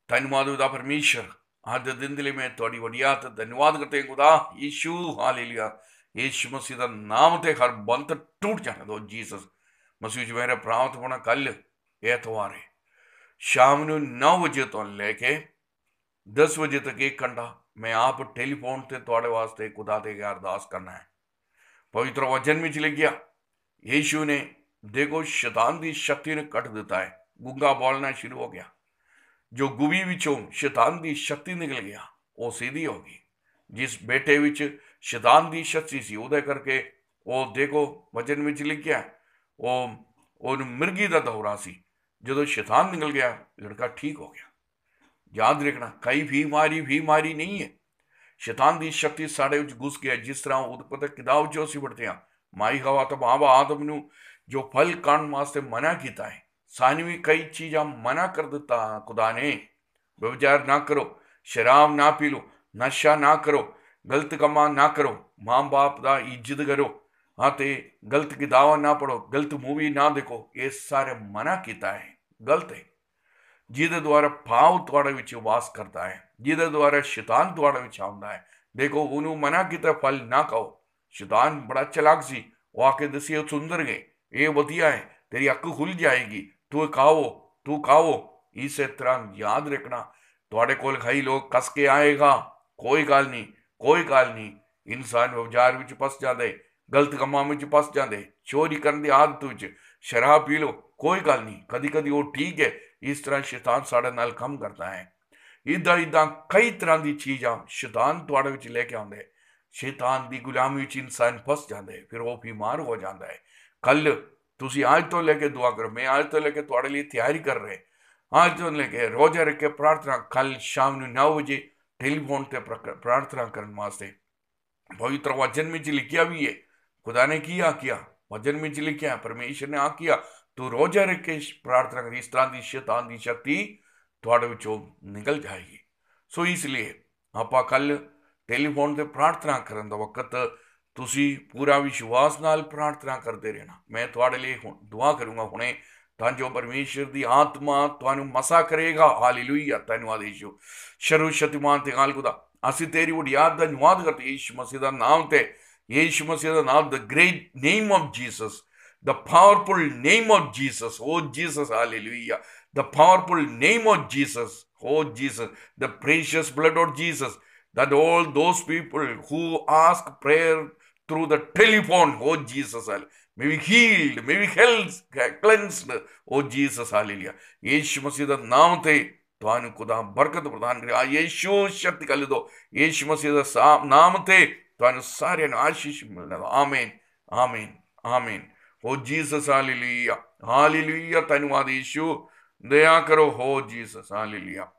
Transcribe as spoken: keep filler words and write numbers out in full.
धन्यवाद खुदा परमेश्वर, आज दे दिन दे मैं थोड़ी वडियात धन्यवाद करते हैं खुदा यीशु। हालेलुया। यीशु मसीह का नाम ते हर बंद टूट जाने दो जीसस मसीह जी। मेरा प्राप्त होना कल एतवार है, शाम ਨੂੰ नौ ਵਜੇ ਤੋਂ ਲੈ ਕੇ दस ਵਜੇ ਤੱਕ ਇੱਕ ਘੰਟਾ मैं आप टेलीफोन ਤੇ ਤੁਹਾਡੇ ਵਾਸਤੇ खुदा ਤੇ अरदास करना है। पवित्र वचन ਵਿੱਚ लिखਿਆ यीशु ने देखो शैतान की शक्ति ने कट दिता है, गूंगा बोलना शुरू हो गया। जो गुबी विचों शैतान की शक्ति निकल गया वो सीधी होगी। जिस बेटे विच शैतान की शक्ति सी उदय करके वो देखो वचन में लिखिया वो और मिर्गी का दौरा सी। जो शैतान निकल गया लड़का ठीक हो गया। याद रखना कई बीमारी बीमारी नहीं है, शैतान की शक्ति साढ़े विच घुस गया। जिस तरह उत्पत्ति किताब चो असीं पढ़ते हैं माई हवा तो मावा आदम नूं जो फल खाण वास्ते मना किया है, सानू भी कई चीज़ा मना कर दिता खुदा ने। व्यभिचार ना करो, शराब ना पी लो, नशा ना करो, गलत कमा ना करो, माँ बाप का इज्जत करो, हाँ तो गलत किताबा ना पढ़ो, गलत मूवी ना देखो, ये सारे मना किया है। गलत है। जिहदे द्वारा भाव तुहाडे विच वास करता है, जिहदे द्वारा शैतान तुहाडे विच आउंदा है। देखो उन्होंने मना किया फल ना खाओ। शैतान बड़ा चलाक सी, वो आके दसी सुंदर गए ये वधिया है, तेरी अक्क खुल जाएगी, तू खाओ तू खाओ। इस तरह याद रखना थोड़े कोल कई लोग कस के आएगा, कोई गल नहीं कोई गल नहीं। इंसान व्यवहार विच फस जाते, गलत कमां विच फस जाते, चोरी करने की आदत विच, शराब पी लो, कोई गल नहीं, कदी कदी वो ठीक है। इस तरह शैतान साढ़े नाल काम करता है। इदा इदा कई तरह की चीज़ां शैतान तुहाडे विच लेके आउंदे। शैतान की गुलामी विच इंसान फस जाते, फिर वो बीमार हो जाता है। कल तुसी आज तो लेके दुआ करो, मैं आज तो लेके तुहाडे लिए तैयारी कर रहे, आज तो लेके रोजा रख के प्रार्थना। कल शाम ਨੂੰ नौ बजे टेलीफोन ते प्रार्थना करने वास्ते। पवित्र वचन में लिखिया भी है, खुदा ने किया किया वचन में लिखिया है, परमेश्वर ने आ किया तो रोजा रख के प्रार्थना कर। इस तरह की शैतान की शक्ति थोड़े विचों निकल जाएगी। सो इसलिए आपां कल टेलीफोन ते प्रार्थना करन दा वक्त तुसी पूरा विश्वास नाल प्रार्थना करते रहना। मैं थोड़े लिए दुआ करूँगा हुणे तां जो परमेश्वर की आत्मा तुहानू मसा करेगा। हालेलुया। धन्यवाद यीशु। सर्वशक्तिमान ते गाल खुदा असीं तेरी वडियात दा धन्यवाद करते यीशु मसीह दा नाम ते, यीशु मसीह दा नाम, the great name of Jesus, the powerful name of Jesus. Oh Jesus, hallelujah. The powerful name of Jesus. Oh Jesus, the precious blood of Jesus, that all those people who ask prayer through the telephone, oh Jesus, may be healed, may be healed, cleansed. Oh Jesus, hallelujah. Yeshu Masih दा नाम ते तुहानू खुदा बरकत प्रदान करे। आ यीशु शक्ति कल दो, यीशु मसीह दा नाम ते तुहानू सारे आशीष मिलने दो। आमीन आमीन आमीन। हो जीसस, हालेलुया हालेलुया। धन्यवाद यीशु, दया करो हो जीसस, हालेलुया।